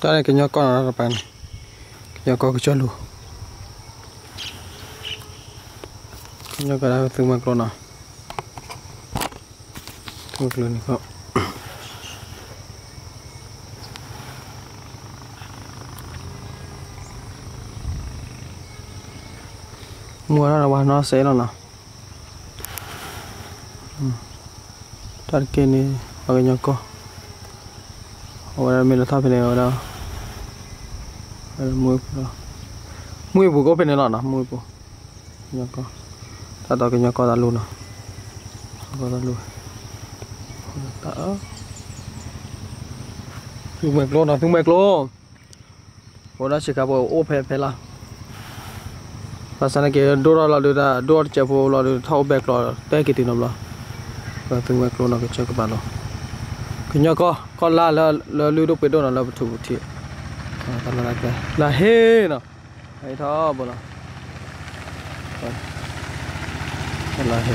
cái này cái nhỏ con nó bạn nhỏ con cái cho luôn nhỏ cái đó từng mặc luôn nào từng mặc luôn không mua nó là bao nó sẽ rồi nào cái này pakai nyoko orang mình tháp này ở đâu muối bù có bên này nào muối bù nyoko ta đào cái nyoko ta luôn nào ta luôn ta tung mệt luôn nào tung mệt luôn orang chỉ có bộ ô phê phê là và sau này cái đồ là đồ là đồ chè phố là đồ thau bẹt là té cái tiền nào và tung mệt luôn nào cái chơi các bạn nào cái nhỏ con là lưu đúc bên đó là thủ thiệt ta là hê nào hay thọ bộ nào là hê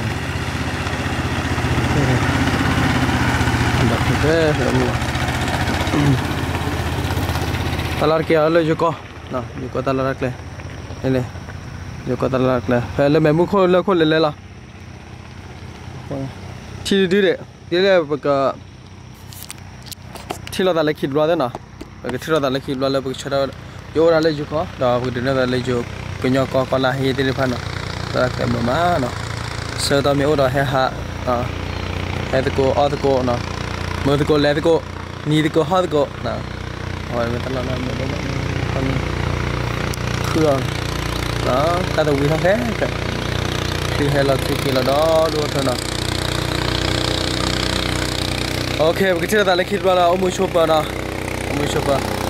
đặt thế là mua ta là kia lấy cho nào cho ta là cái này cho ta là cái phải lấy mấy mua khô lấy là chỉ đi đấy cáiที่เราตัดเล็กขีดรัวได้นะcáiที่เราตัดเล็กขีดรัวแล้วพวกชาวโยนอะไรอยู่ก็ดาวพวกเดินอะไรอยู่ก็ยอกก็ลาเฮติริพันเนาะแต่แต่บ่มาเนาะเสือตอนมีโอดเฮฮะเฮตะโกออตะโกเนาะมือตะโกแลตะโกนีตะโกฮอตะโกนะโอ้ยมันตลอดนะมันคนเครื่องเนาะตาตะวีทั้งแท้คือให้เราคือเราดอดูเถอะเนาะโอเคcáiที่เราตัดเล็กคิดว่าเราเอามือชกปะนะเอามือชกปะ